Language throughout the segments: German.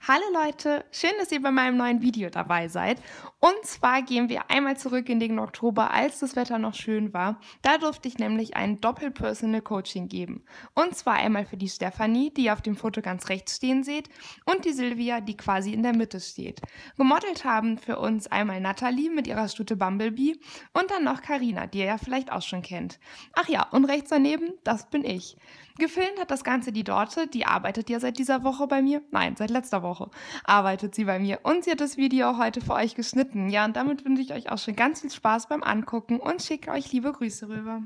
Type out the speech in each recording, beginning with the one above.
Hallo Leute, schön, dass ihr bei meinem neuen Video dabei seid. Und zwar gehen wir einmal zurück in den Oktober, als das Wetter noch schön war. Da durfte ich nämlich ein Doppel-Personal Coaching geben. Und zwar einmal für die Stefanie, die ihr auf dem Foto ganz rechts stehen seht, und die Silvia, die quasi in der Mitte steht. Gemodelt haben für uns einmal Natalie mit ihrer Stute Bumblebee und dann noch Karina, die ihr ja vielleicht auch schon kennt. Ach ja, und rechts daneben, das bin ich. Gefilmt hat das Ganze die Dorte, die arbeitet ja seit dieser Woche bei mir. Nein, seit letzter Woche arbeitet sie bei mir. Und sie hat das Video auch heute für euch geschnitten. Ja, und damit wünsche ich euch auch schon ganz viel Spaß beim Angucken und schicke euch liebe Grüße rüber.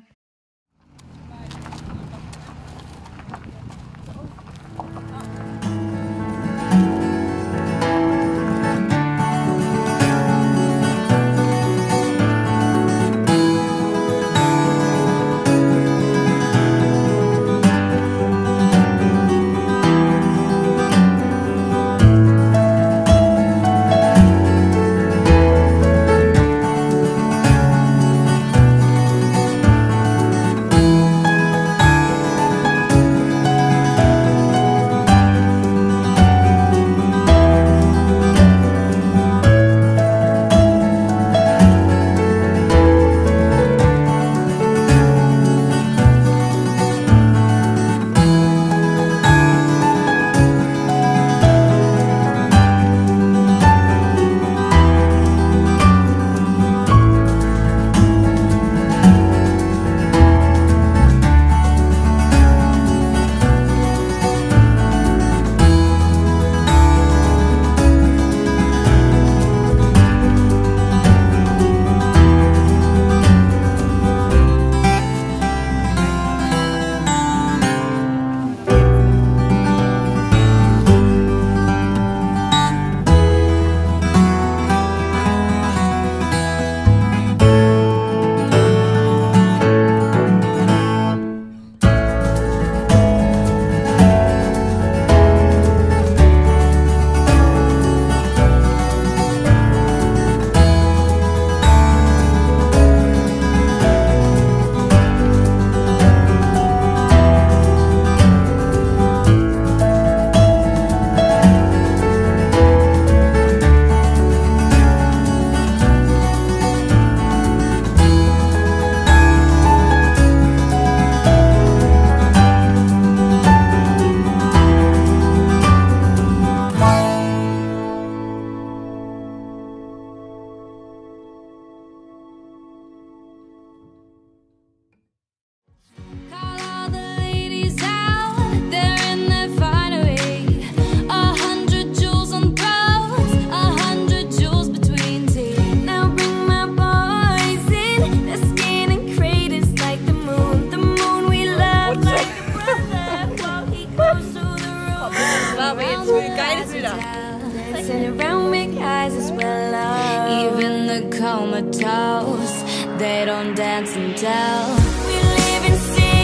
Even the comatose, they don't dance and tell. We live in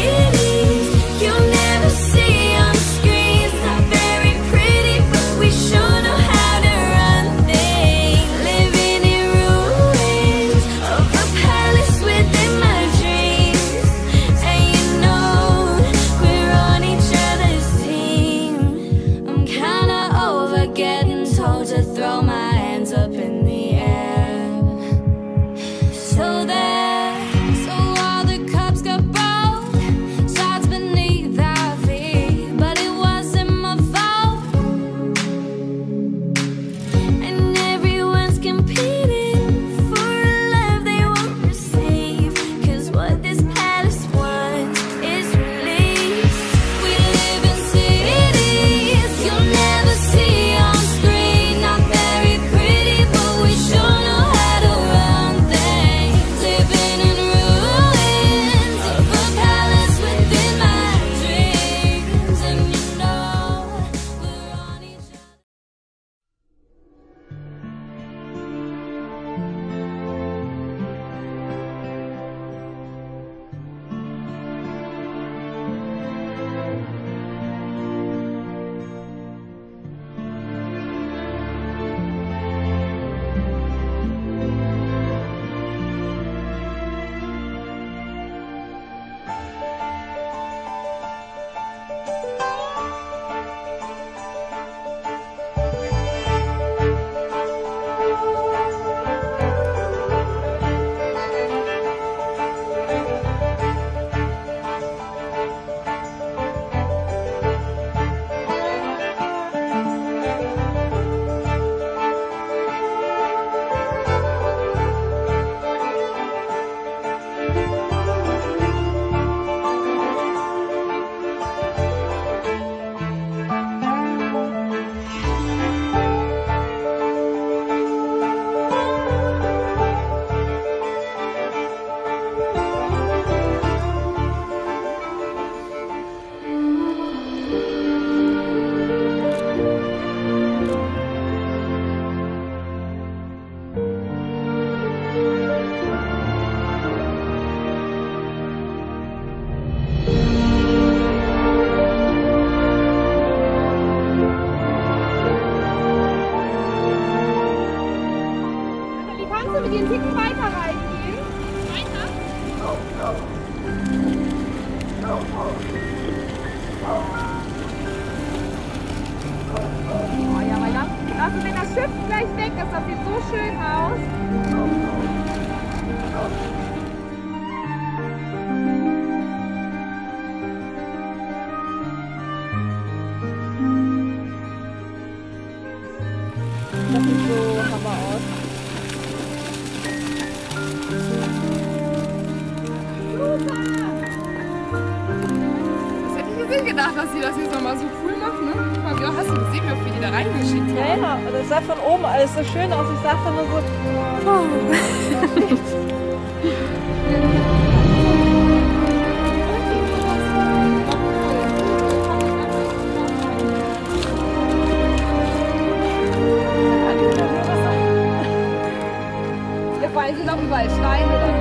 cities you'll never see on screens. Not very pretty, but we sure know how to run things. Living in ruins of a palace within my dreams. And you know we're on each other's team. I'm kinda over getting told to throw my hands up in the air. So all the cups got broke, shards beneath our feet, but it wasn't my fault. And everyone's competing for a love they won't receive, 'cause what this palace wants is release. We live in cities you'll never see on screen. Not very pretty, but Also wenn das Schiff gleich weg ist, das sieht so schön aus. Das sieht so Hammer aus. Das hätte ich jetzt nicht gedacht, dass sie das jetzt nochmal so cool macht, ne? Wie hast du gesehen, wie oft wir die da reingeschickt haben? Ja, ja, das sah von oben alles so schön aus. Ich sagte nur so, oh. Ja, vor allem sind auch überall Steine dann.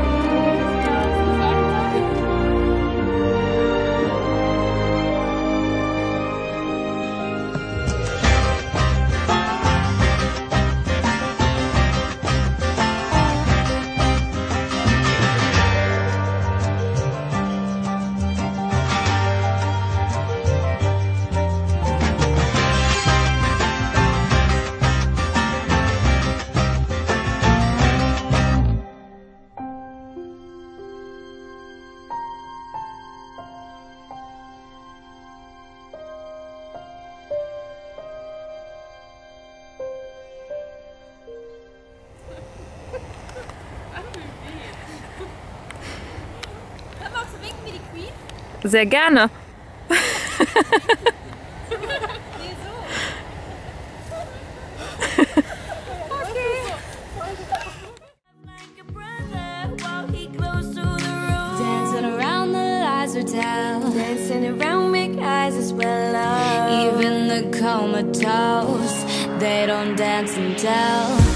Sehr gerne. Dancing around the lies we tell, dancing around big eyes as well. Even the comatose, they don't dance and tell.